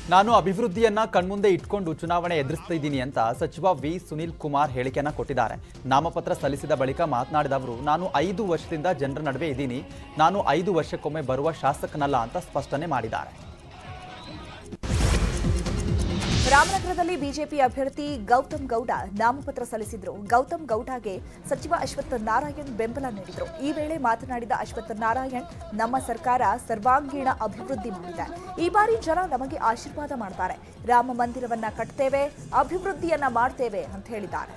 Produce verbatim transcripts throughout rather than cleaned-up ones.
ನಾನು ಅಭಿವೃದ್ಧಿಯನ್ನ ಕಣ್ಮುಂದೆ ಇಟ್ಕೊಂಡು ಚುನಾವಣೆ ಎದುರಿಸ್ತಿದ್ದೀನಿ ಅಂತ ಸಚಿವ ವಿ ಸುನೀಲ್ ಕುಮಾರ್ ಹೇಳಿಕೆಯನ್ನ ಕೊಟ್ಟಿದ್ದಾರೆ. ನಾಮಪತ್ರ ಸಲ್ಲಿಸಿದ ಬಳಿಕ ಮಾತನಾಡಿದ ಅವರು, ನಾನು ಐದು ವರ್ಷದಿಂದ ಜನರ ನಡುವೆ ಇದ್ದೀನಿ, ನಾನು ಐದು ವರ್ಷಕ್ಕೊಮ್ಮೆ ಬರುವ ಶಾಸಕನಲ್ಲ ಅಂತ ಸ್ಪಷ್ಟನೆ ಮಾಡಿದ್ದಾರೆ. ರಾಮನಗರದಲ್ಲಿ ಬಿಜೆಪಿ ಅಭ್ಯರ್ಥಿ ಗೌತಮ್ ಗೌಡ ನಾಮಪತ್ರ ಸಲ್ಲಿಸಿದ್ರು. ಗೌತಮ್ ಗೌಡಗೆ ಸಚಿವ ಅಶ್ವತ್ಥ ನಾರಾಯಣ್ ಬೆಂಬಲ ನೀಡಿದರು. ಈ ವೇಳೆ ಮಾತನಾಡಿದ ಅಶ್ವತ್ಥ ನಾರಾಯಣ್, ನಮ್ಮ ಸರ್ಕಾರ ಸರ್ವಾಂಗೀಣ ಅಭಿವೃದ್ಧಿ ಮಾಡಿದೆ. ಈ ಬಾರಿ ಜನ ನಮಗೆ ಆಶೀರ್ವಾದ ಮಾಡ್ತಾರೆ. ರಾಮ ಮಂದಿರವನ್ನ ಕಟ್ತೇವೆ, ಅಭಿವೃದ್ಧಿಯನ್ನ ಮಾಡ್ತೇವೆ ಅಂತ ಹೇಳಿದ್ದಾರೆ.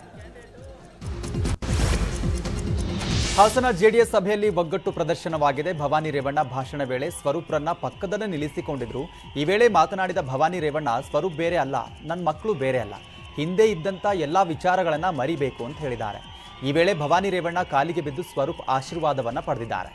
ಹಾಸನ ಜೆಡಿಎಸ್ ಸಭೆಯಲ್ಲಿ ಒಗ್ಗಟ್ಟು ಪ್ರದರ್ಶನವಾಗಿದೆ. ಭವಾನಿ ರೇವಣ್ಣ ಭಾಷಣ ವೇಳೆ ಸ್ವರೂಪ್ರನ್ನ ಪಕ್ಕದಲ್ಲೇ ನಿಲ್ಲಿಸಿಕೊಂಡಿದ್ರು. ಈ ವೇಳೆ ಮಾತನಾಡಿದ ಭವಾನಿ ರೇವಣ್ಣ, ಸ್ವರೂಪ್ ಬೇರೆ ಅಲ್ಲ, ನನ್ನ ಮಕ್ಕಳು ಬೇರೆ ಅಲ್ಲ, ಹಿಂದೆ ಇದ್ದಂಥ ಎಲ್ಲ ವಿಚಾರಗಳನ್ನ ಮರಿಬೇಕು ಅಂತ ಹೇಳಿದ್ದಾರೆ. ಈ ವೇಳೆ ಭವಾನಿ ರೇವಣ್ಣ ಕಾಲಿಗೆ ಬಿದ್ದು ಸ್ವರೂಪ್ ಆಶೀರ್ವಾದವನ್ನ ಪಡೆದಿದ್ದಾರೆ.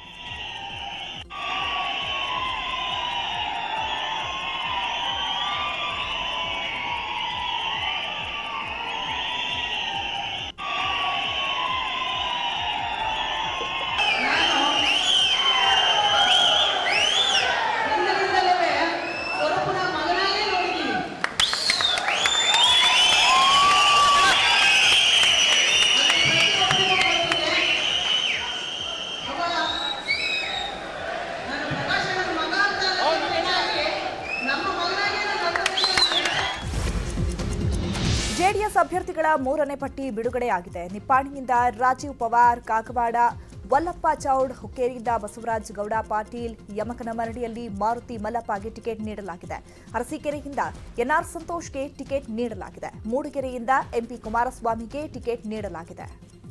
ಜೆಡಿಎಸ್ ಅಭ್ಯರ್ಥಿಗಳ ಮೂರನೇ ಪಟ್ಟಿ ಬಿಡುಗಡೆಯಾಗಿದೆ. ನಿಪ್ಪಾಣಿಯಿಂದ ರಾಜೀವ್ ಪವಾರ್, ಕಾಗವಾಡ ವಲ್ಲಪ್ಪ ಚೌಡ್, ಹುಕ್ಕೇರಿಯಿಂದ ಬಸವರಾಜ್ ಗೌಡ ಪಾಟೀಲ್, ಯಮಕನಮರಡಿಯಲ್ಲಿ ಮಾರುತಿ ಮಲ್ಲಪ್ಪಗೆ ಟಿಕೆಟ್ ನೀಡಲಾಗಿದೆ. ಅರಸೀಕೆರೆಯಿಂದ ಎನ್ಆರ್ ಸಂತೋಷ್ಗೆ ಟಿಕೆಟ್ ನೀಡಲಾಗಿದೆ. ಮೂಡಿಗೆರೆಯಿಂದ ಎಂಪಿ ಕುಮಾರಸ್ವಾಮಿಗೆ ಟಿಕೆಟ್ ನೀಡಲಾಗಿದೆ.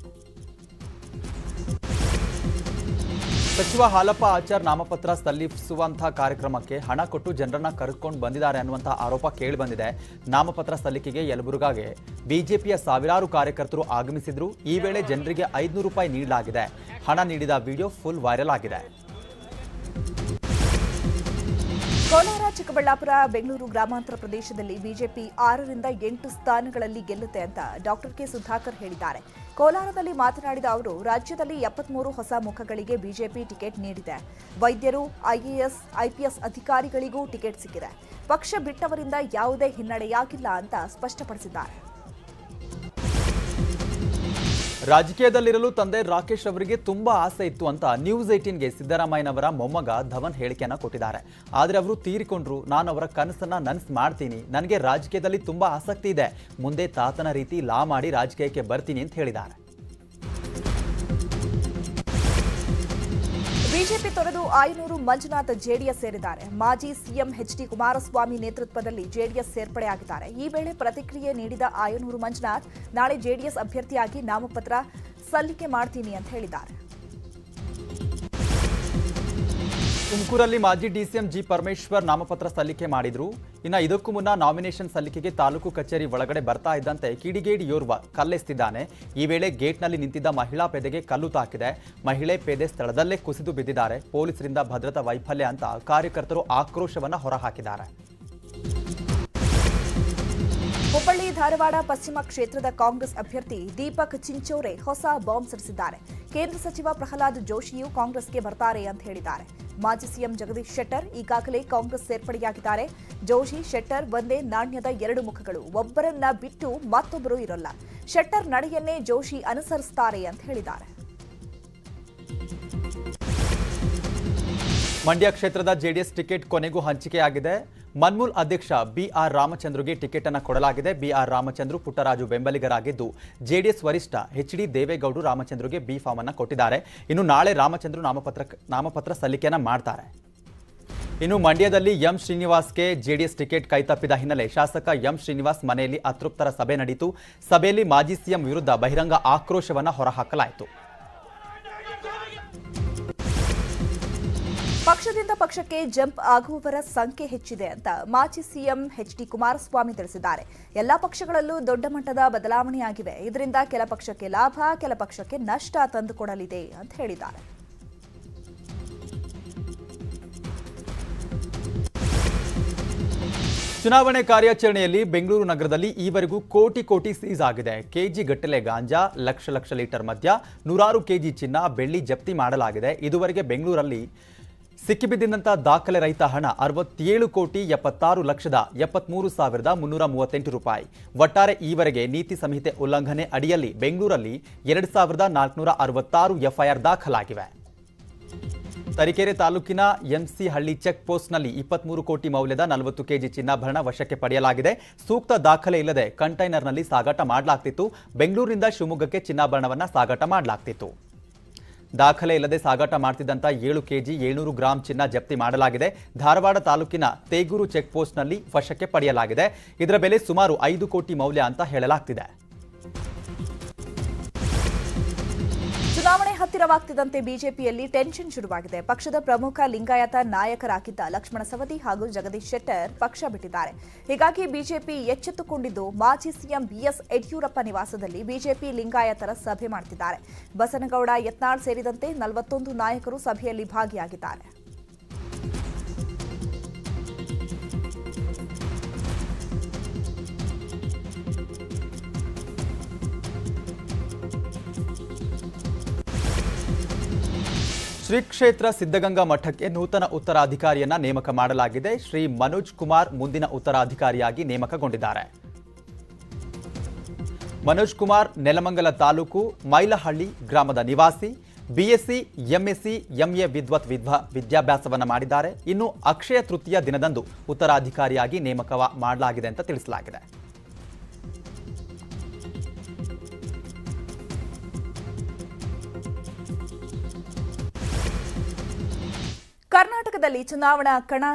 ಸಚಿವ ಹಾಲಪ್ಪ ಆಚಾರ್ ನಾಮಪತ್ರ ಸಲ್ಲಿಸುವಂತಹ ಕಾರ್ಯಕ್ರಮಕ್ಕೆ ಹಣ ಕೊಟ್ಟು ಜನರನ್ನ ಕರೆದುಕೊಂಡು ಬಂದಿದ್ದಾರೆ ಅನ್ನುವಂತಹ ಆರೋಪ ಕೇಳಿಬಂದಿದೆ. ನಾಮಪತ್ರ ಸಲ್ಲಿಕೆಗೆ ಯಲಬುರ್ಗಾಗೆ ಬಿಜೆಪಿಯ ಸಾವಿರಾರು ಕಾರ್ಯಕರ್ತರು ಆಗಮಿಸಿದ್ರು. ಈ ವೇಳೆ ಜನರಿಗೆ ಐದುನೂರು ರೂಪಾಯಿ ನೀಡಲಾಗಿದೆ. ಹಣ ನೀಡಿದ ವಿಡಿಯೋ ಫುಲ್ ವೈರಲ್ ಆಗಿದೆ. ಕೋಲಾರ, ಚಿಕ್ಕಬಳ್ಳಾಪುರ, ಬೆಂಗಳೂರು ಗ್ರಾಮಾಂತರ ಪ್ರದೇಶದಲ್ಲಿ ಬಿಜೆಪಿ ಆರರಿಂದ ಎಂಟು ಸ್ಥಾನಗಳಲ್ಲಿ ಗೆಲ್ಲುತ್ತೆ ಅಂತ ಡಾಕ್ಟರ್ ಕೆ ಸುಧಾಕರ್ ಹೇಳಿದ್ದಾರೆ. ಕೋಲಾರದಲ್ಲಿ ಮಾತನಾಡಿದ ಅವರು, ರಾಜ್ಯದಲ್ಲಿ ಎಪ್ಪತ್ಮೂರು ಹೊಸ ಮುಖಗಳಿಗೆ ಬಿಜೆಪಿ ಟಿಕೆಟ್ ನೀಡಿದೆ. ವೈದ್ಯರು, ಐಎಎಸ್, ಐಪಿಎಸ್ ಅಧಿಕಾರಿಗಳಿಗೂ ಟಿಕೆಟ್ ಸಿಕ್ಕಿದೆ. ಪಕ್ಷ ಬಿಟ್ಟವರಿಂದ ಯಾವುದೇ ಹಿನ್ನಡೆಯಾಗಿಲ್ಲ ಅಂತ ಸ್ಪಷ್ಟಪಡಿಸಿದ್ದಾರೆ. ರಾಜಕೀಯದಲ್ಲಿರಲು ತಂದೆ ರಾಕೇಶ್ ಅವರಿಗೆ ತುಂಬಾ ಆಸೆ ಇತ್ತು ಅಂತ ನ್ಯೂಸ್ ಏಟೀನ್ಗೆ ಸಿದ್ದರಾಮಯ್ಯನವರ ಮೊಮ್ಮಗ ಧವನ್ ಹೇಳಿಕೆಯನ್ನ ಕೊಟ್ಟಿದ್ದಾರೆ. ಆದರೆ ಅವರು ತೀರಿಕೊಂಡ್ರು, ನಾನು ಅವರ ಕನಸನ್ನ ನನಸು ಮಾಡ್ತೀನಿ, ನನಗೆ ರಾಜಕೀಯದಲ್ಲಿ ತುಂಬಾ ಆಸಕ್ತಿ ಇದೆ, ಮುಂದೆ ತಾತನ ರೀತಿ ಲಾ ಮಾಡಿ ರಾಜಕೀಯಕ್ಕೆ ಬರ್ತೀನಿ ಅಂತ ಹೇಳಿದ್ದಾರೆ. ಬಿಜೆಪಿ ತೊರೆದು ಆಯನೂರು ಮಂಜುನಾಥ್ ಜೆಡಿಎಸ್ ಸೇರಿದ್ದಾರೆ. ಮಾಜಿ ಸಿಎಂ ಎಚ್ ಡಿ ಕುಮಾರಸ್ವಾಮಿ ನೇತೃತ್ವದಲ್ಲಿ ಜೆಡಿಎಸ್ ಸೇರ್ಪಡೆಯಾಗಿದ್ದಾರೆ. ಈ ವೇಳೆ ಪ್ರತಿಕ್ರಿಯೆ ನೀಡಿದ ಆಯನೂರು ಮಂಜುನಾಥ್, ನಾಳೆ ಜೆಡಿಎಸ್ ಅಭ್ಯರ್ಥಿಯಾಗಿ ನಾಮಪತ್ರ ಸಲ್ಲಿಕೆ ಮಾಡ್ತೀನಿ ಅಂತ ಹೇಳಿದ್ದಾರೆ. ತುಮಕೂರಲ್ಲಿ ಮಾಜಿ ಡಿಸಿಎಂ ಜಿ ಪರಮೇಶ್ವರ್ ನಾಮಪತ್ರ ಸಲ್ಲಿಕೆ ಮಾಡಿದ್ರು. ಇನ್ನು ಇದಕ್ಕೂ ಮುನ್ನ ನಾಮಿನೇಷನ್ ಸಲ್ಲಿಕೆಗೆ ತಾಲೂಕು ಕಚೇರಿ ಒಳಗಡೆ ಬರ್ತಾ ಇದ್ದಂತೆ ಕಿಡಿಗೇಡಿಯೋರ್ವ ಕಲ್ಲೆಸ್ತಿದ್ದಾನೆ. ಈ ವೇಳೆ ಗೇಟ್ನಲ್ಲಿ ನಿಂತಿದ್ದ ಮಹಿಳಾ ಪೇದೆಗೆ ಕಲ್ಲು ತಾಕಿದೆ. ಮಹಿಳೆ ಪೇದೆ ಸ್ಥಳದಲ್ಲೇ ಕುಸಿದು ಬಿದ್ದಿದ್ದಾರೆ. ಪೊಲೀಸರಿಂದ ಭದ್ರತಾ ವೈಫಲ್ಯ ಅಂತ ಕಾರ್ಯಕರ್ತರು ಆಕ್ರೋಶವನ್ನ ಹೊರಹಾಕಿದ್ದಾರೆ. ಹುಬ್ಬಳ್ಳಿ, ಧಾರವಾಡ ಪಶ್ಚಿಮ ಕ್ಷೇತ್ರದ ಕಾಂಗ್ರೆಸ್ ಅಭ್ಯರ್ಥಿ ದೀಪಕ್ ಚಿಂಚೋರೆ ಹೊಸ ಬಾಂಬ್ ಸಿಡಿಸಿದ್ದಾರೆ. ಕೇಂದ್ರ ಸಚಿವ ಪ್ರಹ್ಲಾದ್ ಜೋಶಿಯು ಕಾಂಗ್ರೆಸ್ಗೆ ಬರ್ತಾರೆ ಅಂತ ಹೇಳಿದ್ದಾರೆ. ಮಾಜಿ ಸಿಎಂ ಜಗದೀಶ್ ಶೆಟ್ಟರ್ ಈಗಾಗಲೇ ಕಾಂಗ್ರೆಸ್ ಸೇರ್ಪಡೆಯಾಗಿದ್ದಾರೆ. ಜೋಶಿ, ಶೆಟ್ಟರ್ ಒಂದೇ ನಾಣ್ಯದ ಎರಡು ಮುಖಗಳು, ಒಬ್ಬರನ್ನ ಬಿಟ್ಟು ಮತ್ತೊಬ್ಬರು ಇರೋಲ್ಲ. ಶೆಟ್ಟರ್ ನಡೆಯನ್ನೇ ಜೋಶಿ ಅನುಸರಿಸುತ್ತಾರೆ ಅಂತ ಹೇಳಿದ್ದಾರೆ. ಮಂಡ್ಯ ಕ್ಷೇತ್ರದ ಜೆಡಿಎಸ್ ಟಿಕೆಟ್ ಕೊನೆಗೂ ಹಂಚಿಕೆಯಾಗಿದೆ. ಮನ್ಮೂಲ್ ಅಧ್ಯಕ್ಷ ಬಿಆರ್ ರಾಮಚಂದ್ರಗೆ ಟಿಕೆಟ್ ಅನ್ನು ಕೊಡಲಾಗಿದೆ. ಬಿಆರ್ ರಾಮಚಂದ್ರ ಪುಟ್ಟರಾಜು ಬೆಂಬಲಿಗರಾಗಿದ್ದು, ಜೆಡಿಎಸ್ ವರಿಷ್ಠ ಎಚ್ ಡಿ ದೇವೇಗೌಡರು ರಾಮಚಂದ್ರಗೆ ಬಿ ಫಾರ್ಮ್ ಅನ್ನು ಕೊಟ್ಟಿದ್ದಾರೆ. ಇನ್ನು ನಾಳೆ ರಾಮಚಂದ್ರ ನಾಮಪತ್ರ ನಾಮಪತ್ರ ಸಲ್ಲಿಕೆಯನ್ನ ಮಾಡ್ತಾರೆ. ಇನ್ನು ಮಂಡ್ಯದಲ್ಲಿ ಎಂ ಶ್ರೀನಿವಾಸ್ಗೆ ಜೆಡಿಎಸ್ ಟಿಕೆಟ್ ಕೈತಪ್ಪಿದ ಹಿನ್ನೆಲೆ ಶಾಸಕ ಎಂ ಶ್ರೀನಿವಾಸ್ ಮನೆಯಲ್ಲಿ ಅತೃಪ್ತರ ಸಭೆ ನಡೆಯಿತು. ಸಭೆಯಲ್ಲಿ ಮಾಜಿ ಸಿಎಂ ವಿರುದ್ಧ ಬಹಿರಂಗ ಆಕ್ರೋಶವನ್ನ ಹೊರಹಾಕಲಾಯಿತು. ಪಕ್ಷದಿಂದ ಪಕ್ಷಕ್ಕೆ ಜಂಪ್ ಆಗುವವರ ಸಂಖ್ಯೆ ಹೆಚ್ಚಿದೆ ಅಂತ ಮಾಜಿ ಸಿಎಂ ಎಚ್ ಡಿ ಕುಮಾರಸ್ವಾಮಿ ತಿಳಿಸಿದ್ದಾರೆ. ಎಲ್ಲಾ ಪಕ್ಷಗಳಲ್ಲೂ ದೊಡ್ಡ ಮಟ್ಟದ ಬದಲಾವಣೆಯಾಗಿವೆ. ಇದರಿಂದ ಕೆಲ ಪಕ್ಷಕ್ಕೆ ಲಾಭ, ಕೆಲ ಪಕ್ಷಕ್ಕೆ ನಷ್ಟ ತಂದುಕೊಡಲಿದೆ ಅಂತ ಹೇಳಿದ್ದಾರೆ. ಚುನಾವಣೆ ಕಾರ್ಯಾಚರಣೆಯಲ್ಲಿ ಬೆಂಗಳೂರು ನಗರದಲ್ಲಿ ಈವರೆಗೂ ಕೋಟಿ ಕೋಟಿ ಸೀಸ್ ಆಗಿದೆ. ಕೆಜಿ ಗಟ್ಟಲೆ ಗಾಂಜಾ, ಲಕ್ಷ ಲಕ್ಷ ಲೀಟರ್ ಮದ್ಯ, ನೂರಾರು ಕೆಜಿ ಚಿನ್ನ, ಬೆಳ್ಳಿ ಜಪ್ತಿ ಮಾಡಲಾಗಿದೆ. ಇದುವರೆಗೆ ಬೆಂಗಳೂರಲ್ಲಿ ಸಿಕ್ಕಿಬಿದ್ದಿದ್ದಂಥ ದಾಖಲೆ ರಹಿತ ಹಣ ಅರವತ್ತೇಳು ಕೋಟಿ ಎಪ್ಪತ್ತಾರು ಲಕ್ಷದ ಎಪ್ಪತ್ಮೂರು ಸಾವಿರದ ಮುನ್ನೂರ ಮೂವತ್ತೆಂಟು ರೂಪಾಯಿ. ಒಟ್ಟಾರೆ ಈವರೆಗೆ ನೀತಿ ಸಂಹಿತೆ ಉಲ್ಲಂಘನೆ ಅಡಿಯಲ್ಲಿ ಬೆಂಗಳೂರಲ್ಲಿ ಎರಡು ಸಾವಿರದ ನಾಲ್ಕುನೂರ ಅರವತ್ತಾರು ಎಫ್ಐಆರ್ ದಾಖಲಾಗಿವೆ. ತರೀಕೆರೆ ತಾಲೂಕಿನ ಎಂಸಿ ಹಳ್ಳಿ ಚೆಕ್ ಪೋಸ್ಟ್ನಲ್ಲಿ ಇಪ್ಪತ್ಮೂರು ಕೋಟಿ ಮೌಲ್ಯದ ನಲವತ್ತು ಕೆಜಿ ಚಿನ್ನಾಭರಣ ವಶಕ್ಕೆ ಪಡೆಯಲಾಗಿದೆ. ಸೂಕ್ತ ದಾಖಲೆ ಇಲ್ಲದೆ ಕಂಟೈನರ್ನಲ್ಲಿ ಸಾಗಾಟ ಮಾಡಲಾಗ್ತಿತ್ತು. ಬೆಂಗಳೂರಿನಿಂದ ಶಿವಮೊಗ್ಗಕ್ಕೆ ಚಿನ್ನಾಭರಣವನ್ನು ಸಾಗಾಟ ಮಾಡಲಾಗ್ತಿತ್ತು. ದಾಖಲೆ ಇಲ್ಲದೆ ಸಾಗಾಟ ಮಾಡ್ತಿದ್ದಂಥ ಏಳು ಕೆಜಿ ಏಳ್ನೂರು ಗ್ರಾಂ ಚಿನ್ನ ಜಪ್ತಿ ಮಾಡಲಾಗಿದೆ. ಧಾರವಾಡ ತಾಲೂಕಿನ ತೇಗೂರು ಚೆಕ್ ಪೋಸ್ಟ್ನಲ್ಲಿ ವಶಕ್ಕೆ ಪಡೆಯಲಾಗಿದೆ. ಇದರ ಬೆಲೆ ಸುಮಾರು ಐದು ಕೋಟಿ ಮೌಲ್ಯ ಅಂತ ಹೇಳಲಾಗ್ತಿದೆ. ಚುನಾವಣೆ ಹತ್ತಿರವಾಗ್ತಿದ್ದಂತೆ ಬಿಜೆಪಿಯಲ್ಲಿ ಟೆನ್ಷನ್ ಶುರುವಾಗಿದೆ. ಪಕ್ಷದ ಪ್ರಮುಖ ಲಿಂಗಾಯತ ನಾಯಕರಾಗಿದ್ದ ಲಕ್ಷ್ಮಣ ಸವದಿ ಹಾಗೂ ಜಗದೀಶ್ ಶೆಟ್ಟರ್ ಪಕ್ಷ ಬಿಟ್ಟಿದ್ದಾರೆ. ಹೀಗಾಗಿ ಬಿಜೆಪಿ ಎಚ್ಚೆತ್ತುಕೊಂಡಿದ್ದು ಮಾಜಿ ಸಿಎಂ ಬಿಎಸ್ ಯಡಿಯೂರಪ್ಪ ನಿವಾಸದಲ್ಲಿ ಬಿಜೆಪಿ ಲಿಂಗಾಯತರ ಸಭೆ ಮಾಡುತ್ತಿದ್ದಾರೆ. ಬಸನಗೌಡ ಯತ್ನಾಳ್ ಸೇರಿದಂತೆ ನಲವತ್ತೊಂದು ನಾಯಕರು ಸಭೆಯಲ್ಲಿ ಭಾಗಿಯಾಗಿದ್ದಾರೆ. ಶ್ರೀ ಕ್ಷೇತ್ರ ಸಿದ್ಧಗಂಗಾ ಮಠಕ್ಕೆ ನೂತನ ಉತ್ತರಾಧಿಕಾರಿಯನ್ನ ನೇಮಕ ಮಾಡಲಾಗಿದೆ. ಶ್ರೀ ಮನೋಜ್ ಕುಮಾರ್ ಮುಂದಿನ ಉತ್ತರಾಧಿಕಾರಿಯಾಗಿ ನೇಮಕಗೊಂಡಿದ್ದಾರೆ. ಮನೋಜ್ ಕುಮಾರ್ ನೆಲಮಂಗಲ ತಾಲೂಕು ಮೈಲಹಳ್ಳಿ ಗ್ರಾಮದ ನಿವಾಸಿ. ಬಿಎಸ್ಸಿ, ಎಂಎಸ್ಸಿ, ಎಂಎ ವಿದ್ವತ್ ವಿದ್ವ ವಿದ್ಯಾಭ್ಯಾಸವನ್ನು ಮಾಡಿದ್ದಾರೆ. ಇನ್ನು ಅಕ್ಷಯ ತೃತೀಯ ದಿನದಂದು ಉತ್ತರಾಧಿಕಾರಿಯಾಗಿ ನೇಮಕ ಮಾಡಲಾಗಿದೆ ಅಂತ ತಿಳಿಸಲಾಗಿದೆ. ಕರ್ನಾಟಕದಲ್ಲಿ ಚುನಾವಣಾ ಕಣ